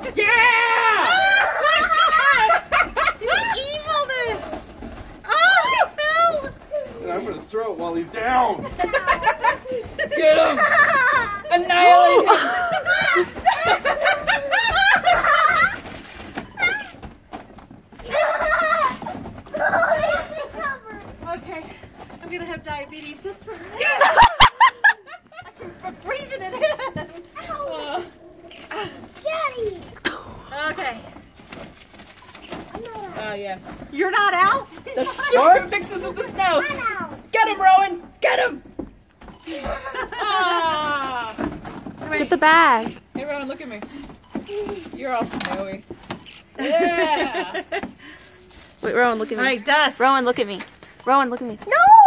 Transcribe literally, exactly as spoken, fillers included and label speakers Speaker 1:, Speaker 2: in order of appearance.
Speaker 1: Yeah!
Speaker 2: Oh my God! You evilness! Oh, he fell!
Speaker 3: And I'm gonna throw it while he's down.
Speaker 1: Get him! Annihilate him!
Speaker 2: Okay, I'm gonna have diabetes just from this. I'm breathing it in.
Speaker 1: Uh,
Speaker 4: Daddy!
Speaker 2: Okay.
Speaker 1: Oh, yes.
Speaker 2: You're not out?
Speaker 1: The sugar mixes with the snow. Get him, Rowan! Get him! Ah.
Speaker 5: Get the bag.
Speaker 1: Hey, Rowan, look at me. You're all snowy. Yeah!
Speaker 5: Wait, Rowan, look at me.
Speaker 2: All right, Dust.
Speaker 5: Rowan, look at me. Rowan, look at me.
Speaker 4: No!